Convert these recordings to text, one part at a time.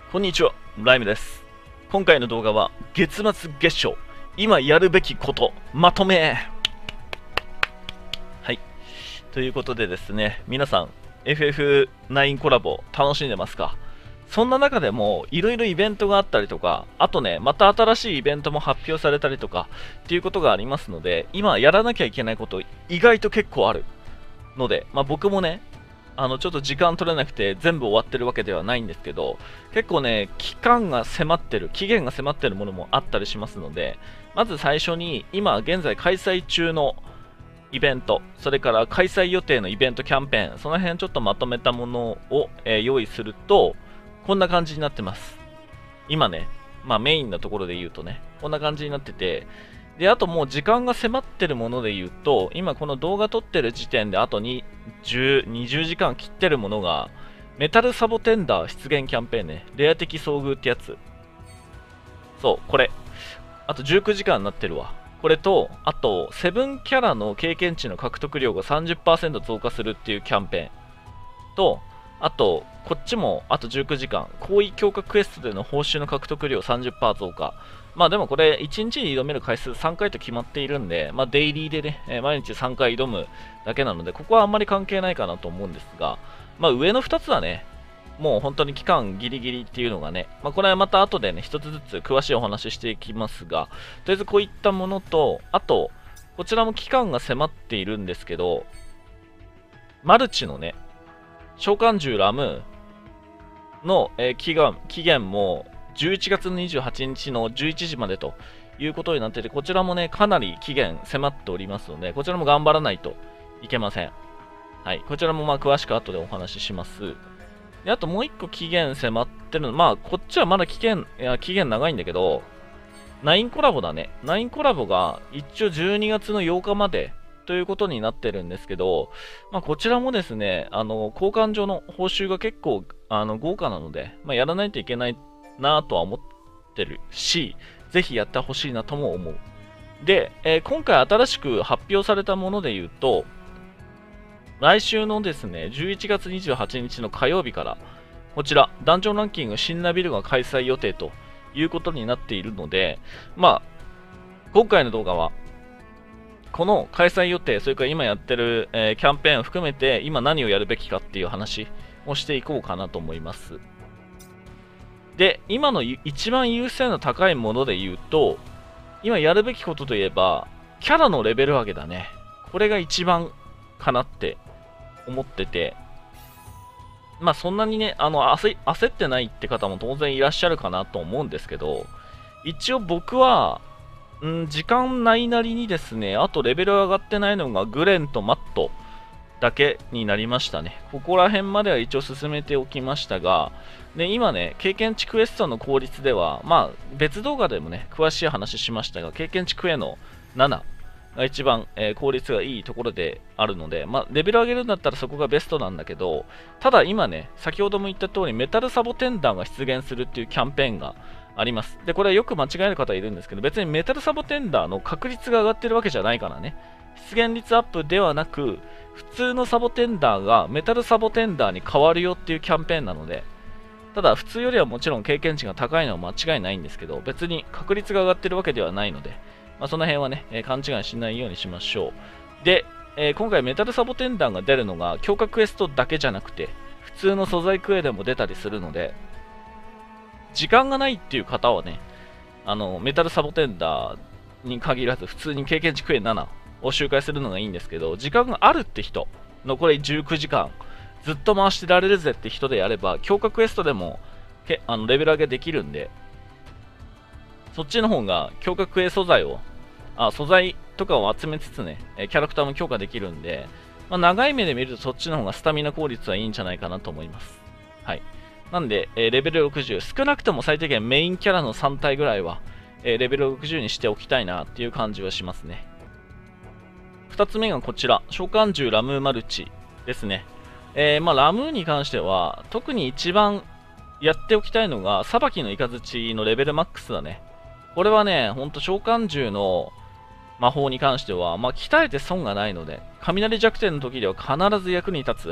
こんにちは、ライムです。今回の動画は月末月初、今やるべきこと、まとめ。はい。ということでですね、皆さん、FF9 コラボ楽しんでますか？そんな中でも、いろいろイベントがあったりとか、あとね、また新しいイベントも発表されたりとか、っていうことがありますので、今やらなきゃいけないこと、意外と結構あるので、僕もね、ちょっと時間取れなくて全部終わってるわけではないんですけど、結構ね、期限が迫ってるものもあったりしますので、まず最初に、今現在開催中のイベント、それから開催予定のイベントキャンペーン、その辺ちょっとまとめたものを、用意すると、こんな感じになってます。今ね、メインのところで言うとね、こんな感じになってて、で、あともう時間が迫ってるもので言うと、今この動画撮ってる時点であとに20時間切ってるものが、メタルサボテンダー出現キャンペーンね。レア的遭遇ってやつ。そう、これ。あと19時間になってるわ。これと、あと、7キャラの経験値の獲得量が 30% 増加するっていうキャンペーン。と、あと、こっちもあと19時間。行為強化クエストでの報酬の獲得量 30% 増加。でもこれ、1日に挑める回数3回と決まっているんで、デイリーでね、毎日3回挑むだけなので、ここはあんまり関係ないかなと思うんですが、上の2つはね、もう本当に期間ギリギリっていうのがね、これはまた後でね、一つずつ詳しいお話ししていきますが、とりあえずこういったものと、あと、こちらも期間が迫っているんですけど、マルチのね、召喚獣ラムの、期限も、11月28日の11時までということになっていて、こちらもね、かなり期限迫っておりますので、こちらも頑張らないといけません。はい。こちらも詳しく後でお話しします。で、あともう一個期限迫ってるの、こっちはまだ期限長いんだけど、9コラボだね。9コラボが一応12月の8日までということになってるんですけど、こちらもですね、交換所の報酬が結構、豪華なので、やらないといけないなとは思ってるし、ぜひやってほしいなとも思う。で、今回新しく発表されたもので言うと、来週のですね、11月28日の火曜日から、こちら、ダンジョンランキング新ナビルが開催予定ということになっているので、今回の動画は、この開催予定、それから今やってる、キャンペーンを含めて、今何をやるべきかっていう話をしていこうかなと思います。で、今の一番優先度高いもので言うと、今やるべきことといえば、キャラのレベル上げだね。これが一番かなって思ってて、そんなにね、焦ってないって方も当然いらっしゃるかなと思うんですけど、一応僕は、時間ないなりにですね、あとレベル上がってないのがグレンとマットだけになりましたね。ここら辺までは一応進めておきましたが、で、今ね、経験値クエストの効率では、別動画でもね、詳しい話しましたが、経験値クエの7が一番、効率がいいところであるので、レベル上げるんだったらそこがベストなんだけど、ただ今ね、先ほども言った通り、メタルサボテンダーが出現するっていうキャンペーンがあります。で、これはよく間違える方いるんですけど、別にメタルサボテンダーの確率が上がってるわけじゃないからね。出現率アップではなく、普通のサボテンダーがメタルサボテンダーに変わるよっていうキャンペーンなので、ただ普通よりはもちろん経験値が高いのは間違いないんですけど、別に確率が上がってるわけではないので、その辺はね、勘違いしないようにしましょう。で、今回メタルサボテンダーが出るのが強化クエストだけじゃなくて、普通の素材クエでも出たりするので、時間がないっていう方はね、メタルサボテンダーに限らず普通に経験値クエ7を周回するのがいいんですけど、時間があるって人、残り19時間、ずっと回してられるぜって人でやれば、強化クエストでもレベル上げできるんで、そっちの方が強化クエ素材とかを集めつつね、キャラクターも強化できるんで、長い目で見るとそっちの方がスタミナ効率はいいんじゃないかなと思います。はい。なんで、レベル60、少なくとも最低限メインキャラの3体ぐらいは、レベル60にしておきたいなっていう感じはしますね。2つ目がこちら、召喚獣ラムーマルチですね。ラムーに関しては、特に一番やっておきたいのが、裁きの雷のレベルマックスだね。これはね、ほんと召喚獣の魔法に関しては、鍛えて損がないので、雷弱点の時では必ず役に立つ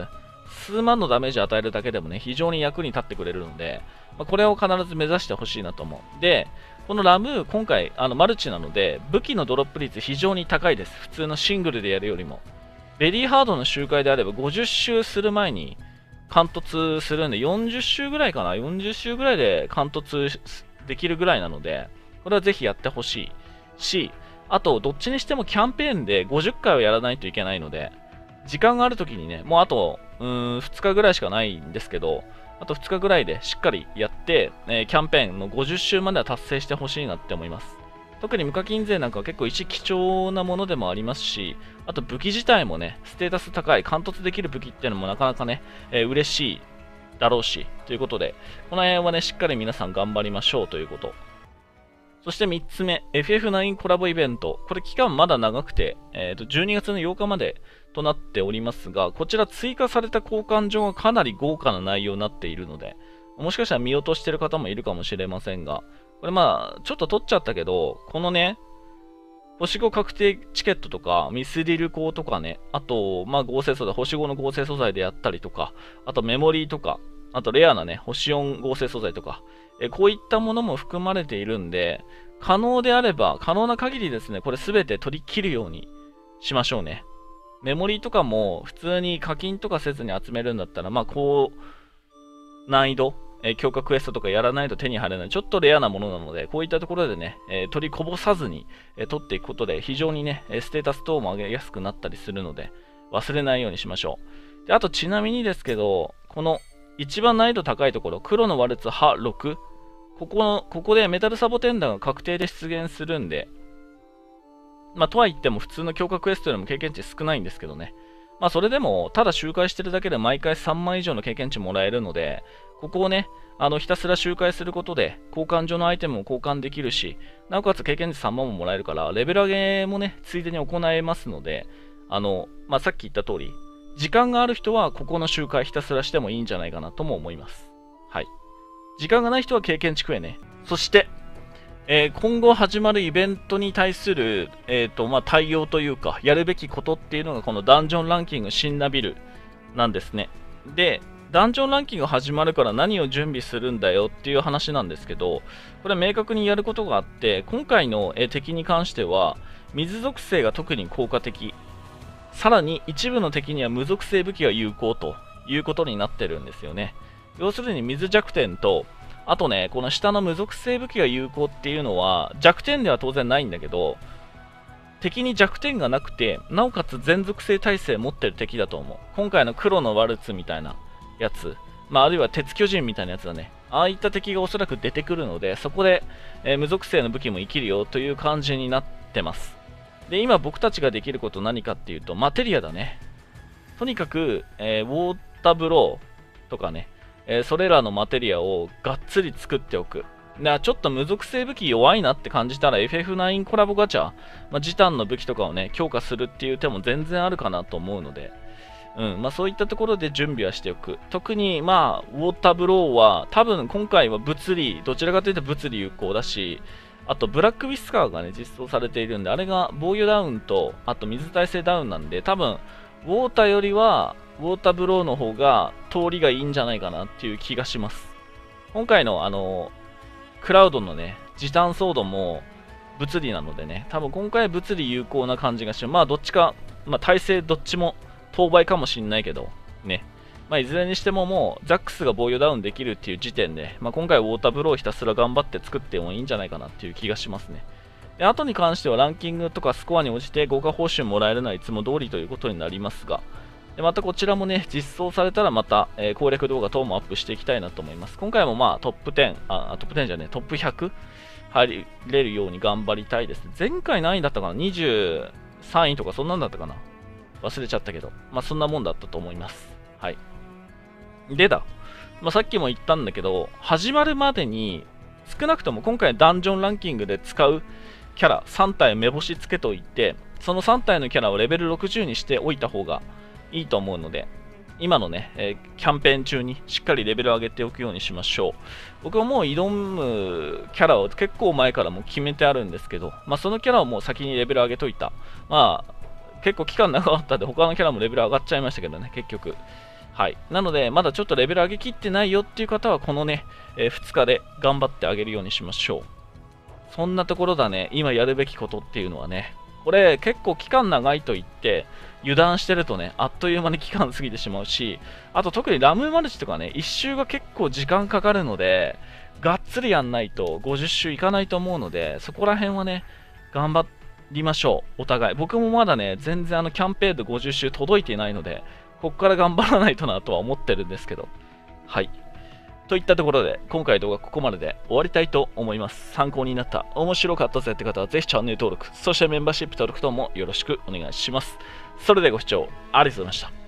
数万のダメージ与えるだけでもね、非常に役に立ってくれるので、これを必ず目指してほしいなと思う。で、このラムー、今回、マルチなので、武器のドロップ率非常に高いです。普通のシングルでやるよりも。ベリーハードの周回であれば、50周する前に貫突するんで、40周ぐらいかな、40周ぐらいで貫突できるぐらいなので、これはぜひやってほしいし、あと、どっちにしてもキャンペーンで50回をやらないといけないので、時間があるときにね、もうあと、2日ぐらいしかないんですけど、あと2日ぐらいでしっかりやって、キャンペーンの50周までは達成してほしいなって思います。特に無課金税なんかは結構石貴重なものでもありますし、あと武器自体もね、ステータス高い、貫突できる武器っていうのもなかなかね、嬉しいだろうし、ということで、この辺はね、しっかり皆さん頑張りましょうということ。そして3つ目、FF9 コラボイベント。これ期間まだ長くて、12月の8日までとなっておりますが、こちら追加された交換所がかなり豪華な内容になっているので、もしかしたら見落としてる方もいるかもしれませんが、これちょっと取っちゃったけど、このね、星5確定チケットとか、ミスリル鋼とかね、あと、合成素材、星5の合成素材でやったりとか、あとメモリーとか、あとレアなね、星4合成素材とか、こういったものも含まれているんで、可能であれば、可能な限りですね、これすべて取り切るようにしましょうね。メモリーとかも普通に課金とかせずに集めるんだったら、難易度、強化クエストとかやらないと手に入らない、ちょっとレアなものなので、こういったところでね、取りこぼさずに、取っていくことで、非常にね、ステータス等も上げやすくなったりするので、忘れないようにしましょう。で、あとちなみにですけど、この一番難易度高いところ、黒のワルツハ6、ここでメタルサボテンダーが確定で出現するんで、とは言っても普通の強化クエストよりも経験値少ないんですけどね。それでも、ただ周回してるだけで毎回3万以上の経験値もらえるので、ここをね、ひたすら周回することで、交換所のアイテムも交換できるし、なおかつ経験値3万ももらえるから、レベル上げもね、ついでに行えますので、さっき言った通り、時間がある人はここの周回ひたすらしてもいいんじゃないかなとも思います。はい。時間がない人は経験値食えね。そして、今後始まるイベントに対する、対応というか、やるべきことっていうのがこのダンジョンランキング新ナビルなんですね。で、ダンジョンランキング始まるから何を準備するんだよっていう話なんですけど、これ明確にやることがあって、今回の敵に関しては、水属性が特に効果的。さらに一部の敵には無属性武器が有効ということになってるんですよね。要するに水弱点と、あとね、この下の無属性武器が有効っていうのは、弱点では当然ないんだけど、敵に弱点がなくて、なおかつ全属性耐性持ってる敵だと思う。今回の黒のワルツみたいなやつ、あるいは鉄巨人みたいなやつだね。ああいった敵がおそらく出てくるので、そこで、無属性の武器も生きるよという感じになってます。で、今僕たちができること何かっていうと、マテリアだね。とにかく、ウォーターブローとかね、それらのマテリアをがっつり作っておく。ちょっと無属性武器弱いなって感じたら FF9 コラボガチャ、ジタンの武器とかをね、強化するっていう手も全然あるかなと思うので、そういったところで準備はしておく。特に、ウォーターブローは、多分今回は物理、どちらかというと物理有効だし、あとブラックウィスカーがね、実装されているんで、あれが防御ダウンと、あと水耐性ダウンなんで、多分、ウォーターよりは、ウォーターブローの方が通りがいいんじゃないかなっていう気がします。今回のクラウドのね、時短ソードも物理なのでね、多分今回物理有効な感じがして、どっちか、耐性どっちも当倍かもしんないけど、ね。いずれにしてももう、ザックスが防御ダウンできるっていう時点で、今回ウォーターブローをひたすら頑張って作ってもいいんじゃないかなっていう気がしますね。で、後に関してはランキングとかスコアに応じて豪華報酬もらえるのはいつも通りということになりますが、でまたこちらもね、実装されたらまた、攻略動画等もアップしていきたいなと思います。今回もトップ10、トップ10じゃねえ、トップ100入れるように頑張りたいですね。前回何位だったかな ?23 位とかそんなんだったかな忘れちゃったけど、そんなもんだったと思います。はい。でだ、さっきも言ったんだけど、始まるまでに、少なくとも今回ダンジョンランキングで使うキャラ3体目星つけておいて、その3体のキャラをレベル60にしておいた方がいいと思うので、今のね、キャンペーン中にしっかりレベル上げておくようにしましょう。僕はもう挑むキャラを結構前からもう決めてあるんですけど、そのキャラをもう先にレベル上げといた。結構期間長かったんで他のキャラもレベル上がっちゃいましたけどね、結局。 はい。なので、まだちょっとレベル上げきってないよっていう方は、このね、2日で頑張ってあげるようにしましょう。そんなところだね、今やるべきことっていうのはね、これ結構期間長いと言って、油断してるとね、あっという間に期間過ぎてしまうし、あと特にラムマルチとかね、1周が結構時間かかるので、がっつりやんないと50周いかないと思うので、そこら辺はね、頑張りましょう、お互い。僕もまだね、全然キャンペーンで50周届いていないので、ここから頑張らないとなとは思ってるんですけど。はい。といったところで、今回の動画ここまでで終わりたいと思います。参考になった、面白かったぜって方はぜひチャンネル登録、そしてメンバーシップ登録等もよろしくお願いします。それではご視聴ありがとうございました。